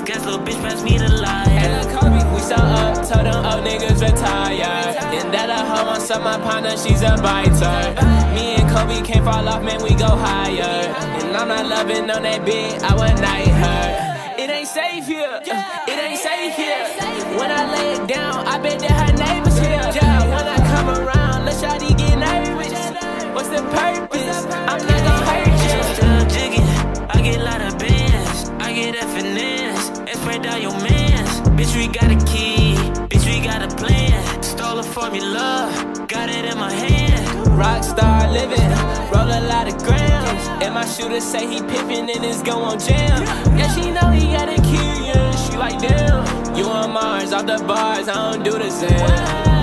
gas, little bitch, pass me the light. And the Kobe, we so up, told them old niggas retire. And that a hoe on some my partner, she's a biter. Me and Kobe can't fall off, man, we go higher. And I'm not loving on that bitch, I would night her. It ain't safe here, it ain't safe here. When I lay it down, I bet that her neighbors here. When I come around, let shawty get nervous. What's the purpose? I'm not gon' hurt you. Still jigging, I get a lot of bands. I get that finesse, and spread out your mans. Bitch, we got a key, bitch, we got a plan. Stole a formula, got it in my hand. Rockstar living, roll a lot of grams. And my shooter say he pippin' and it's gon' jam. Yeah, she know he got a key, yeah, she like damn. You on Mars, off the bars, I don't do the same.